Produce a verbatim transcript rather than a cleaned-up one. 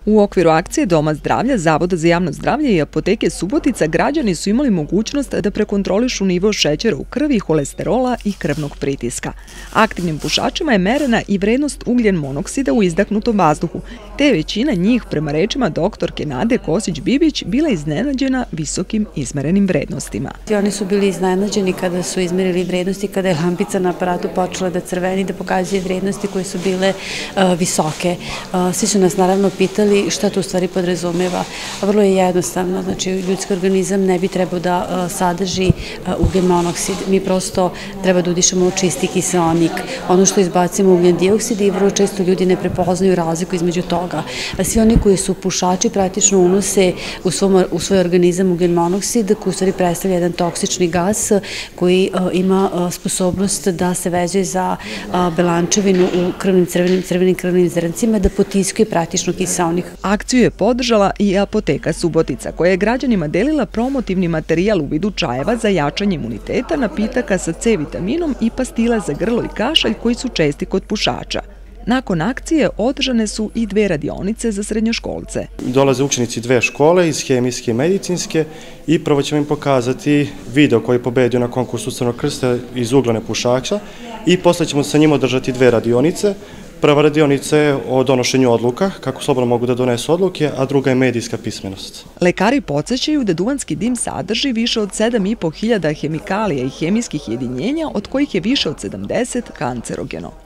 U okviru akcije Doma zdravlja, Zavoda za javno zdravlje i apoteke Subotica građani su imali mogućnost da prekontrolišu nivo šećera u krvi, holesterola i krvnog pritiska. Aktivnim pušačima je merena i vrednost ugljen monoksida u izdahnutom vazduhu, te je većina njih, prema rečima doktorke Nade Kosić-Bibić, bila iznenađena visokim izmerenim vrednostima. Oni su bili iznenađeni kada su izmerili vrednosti, kada je lampica na aparatu počela da crveni, da pokazuje vrednosti koje su bile uh, visoke. Uh, svi su nas naravno pitali šta to u stvari podrazumeva. Vrlo je jednostavno, znači ljudski organizam ne bi trebao da sadrži ugljen monoksid. Mi prosto treba da udišemo čisti kiseonik. Ono što izbacimo ugljen dioksid i vrlo često ljudi ne prepoznaju razliku između toga. Svi oni koji su pušači praktično unose u, svom, u svoj organizam ugljen monoksid, koji u stvari predstavlja jedan toksični gas koji ima sposobnost da se vezuje za belančevinu u krvnim crvenim, crvenim krvnim zrncima, da potiskuje praktično kiseonik. Akciju je podržala i apoteka Subotica, koja je građanima delila promotivni materijal u vidu čajeva za jačanje imuniteta, napitaka sa C vitaminom i pastila za grlo i kašalj koji su česti kod pušača. Nakon akcije održane su i dve radionice za srednjoškolce. Dolaze učenici dve škole, iz hemijske i medicinske, i prvo ćemo im pokazati video koji je pobedio na konkursu Crvenog krsta iz ugla nepušača i posle ćemo sa njima održati dve radionice. Prva radionica je o donošenju odluka, kako slobodno mogu da donesu odluke, a druga je medijska pismenost. Lekari podsjećaju da duvanski dim sadrži više od sedam i po hiljada hemikalija i hemijskih jedinjenja, od kojih je više od sedamdeset kancerogeno.